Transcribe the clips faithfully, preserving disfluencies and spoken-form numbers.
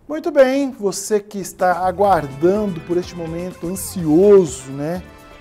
Muito bem, você que está aguardando por este momento ansioso, né?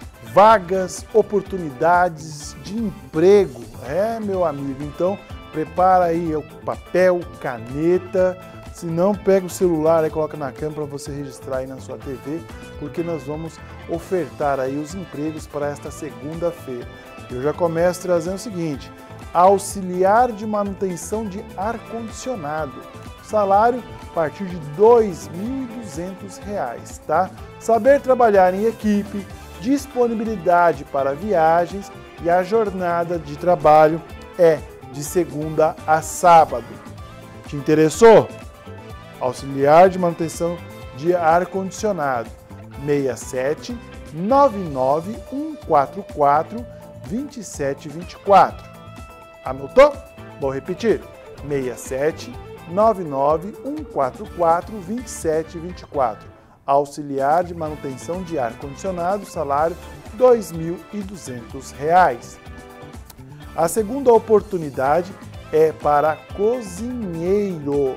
Vagas, oportunidades de emprego, é, meu amigo. Então, prepara aí o papel, caneta, se não, pega o celular e coloca na câmera para você registrar aí na sua T V, porque nós vamos ofertar aí os empregos para esta segunda-feira. Eu já começo trazendo o seguinte: auxiliar de manutenção de ar-condicionado. Salário a partir de dois mil e duzentos reais, tá? Saber trabalhar em equipe, disponibilidade para viagens e a jornada de trabalho é de segunda a sábado. Te interessou? Auxiliar de manutenção de ar-condicionado, seis sete nove nove um quatro quatro dois sete dois quatro. Anotou? Vou repetir, seis sete nove nove um quatro quatro dois sete dois quatro. Auxiliar de manutenção de ar-condicionado, salário dois mil e duzentos reais. A segunda oportunidade é para cozinheiro,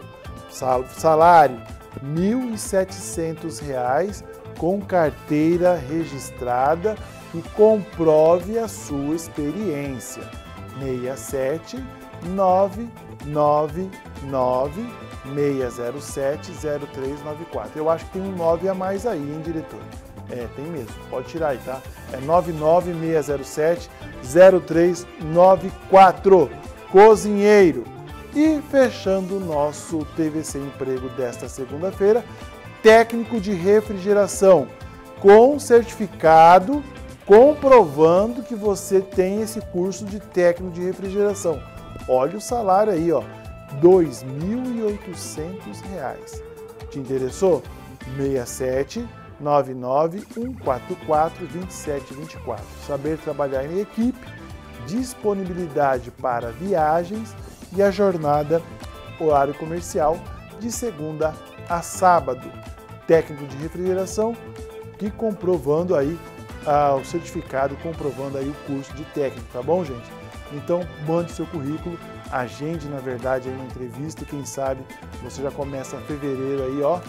salário mil e setecentos reais com carteira registrada e comprove a sua experiência. seis sete nove nove nove seis zero sete zero três nove quatro. Eu acho que tem um nove a mais aí, hein, diretor? É, tem mesmo. Pode tirar aí, tá? É nove nove seis zero sete zero três nove quatro. Cozinheiro. E fechando o nosso T V C Emprego desta segunda-feira, técnico de refrigeração com certificado comprovando que você tem esse curso de técnico de refrigeração. Olha o salário aí, ó, dois mil e oitocentos reais. Te interessou? seis sete nove nove um quatro quatro dois sete dois quatro. Saber trabalhar em equipe, disponibilidade para viagens e a jornada horário comercial de segunda a sábado. Técnico de refrigeração que comprovando aí ah, o certificado, comprovando aí o curso de técnico, tá bom, gente? Então, mande seu currículo, agende, na verdade, aí uma entrevista e quem sabe você já começa fevereiro aí, ó,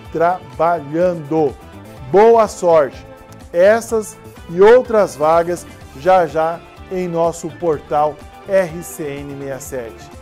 trabalhando. Boa sorte! Essas e outras vagas já já em nosso portal R C N sessenta e sete.